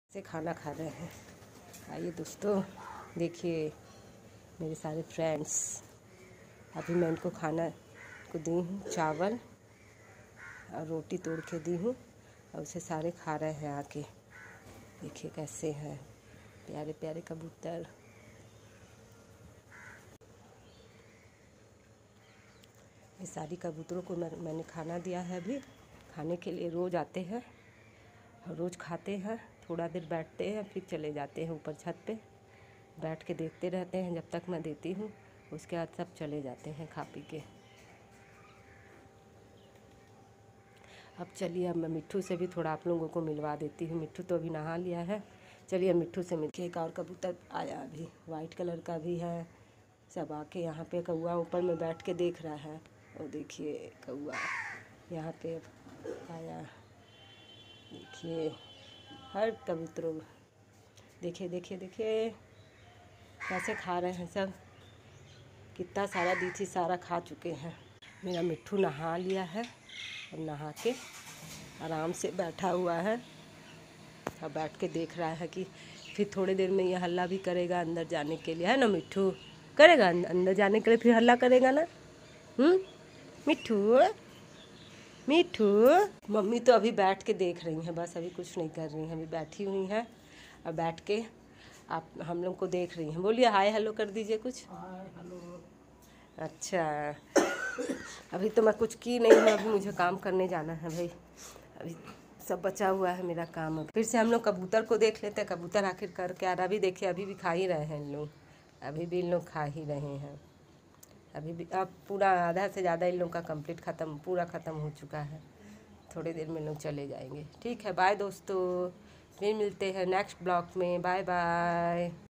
से खाना खा रहे हैं। आइए दोस्तों देखिए मेरे सारे फ्रेंड्स, अभी मैं इनको खाना को दी हूँ, चावल और रोटी तोड़ के दी हूँ और उसे सारे खा रहे हैं आके। देखिए कैसे हैं प्यारे प्यारे कबूतर। ये सारी कबूतरों को मैंने खाना दिया है। अभी खाने के लिए रोज़ आते हैं और रोज़ खाते हैं, थोड़ा देर बैठते हैं फिर चले जाते हैं ऊपर छत पे, बैठ के देखते रहते हैं जब तक मैं देती हूँ। उसके बाद सब चले जाते हैं खा पी के। अब चलिए, अब मैं मिट्ठू से भी थोड़ा आप लोगों को मिलवा देती हूँ। मिट्ठू तो अभी नहा लिया है, चलिए मिट्ठू से मिल के। एक और कबूतर आया अभी, वाइट कलर का भी है। सब आके यहाँ पे कौआ ऊपर में बैठ के देख रहा है। और देखिए कौआ यहाँ पे आया, देखिए हर कबूतरों, देखिए देखिए देखिए कैसे खा रहे हैं सब। कितना सारा दी थी, सारा खा चुके हैं। मेरा मिट्ठू नहा लिया है और नहा के आराम से बैठा हुआ है और बैठ के देख रहा है कि फिर थोड़ी देर में ये हल्ला भी करेगा अंदर जाने के लिए, है ना मिट्ठू? करेगा अंदर जाने के लिए, फिर हल्ला करेगा ना। मिट्ठू मिट्ठू। मम्मी तो अभी बैठ के देख रही हैं, बस अभी कुछ नहीं कर रही हैं, अभी बैठी हुई हैं और बैठ के आप हम लोग को देख रही हैं। बोलिए हाय हेलो कर दीजिए कुछ। Hi hello. अच्छा, अभी तो मैं कुछ की नहीं हूँ, अभी मुझे काम करने जाना है भाई। अभी सब बचा हुआ है मेरा काम। फिर से हम लोग कबूतर को देख लेते हैं, कबूतर आखिर कर क्या रहा। अभी देखिए अभी भी खा ही रहे हैं इन लोग, अभी भी इन लोग खा ही रहे हैं। अभी भी अब पूरा आधा से ज़्यादा इन लोग का कंप्लीट ख़त्म, पूरा ख़त्म हो चुका है। थोड़ी देर में लोग चले जाएंगे। ठीक है, बाय दोस्तों, फिर मिलते हैं नेक्स्ट ब्लॉग में। Bye bye.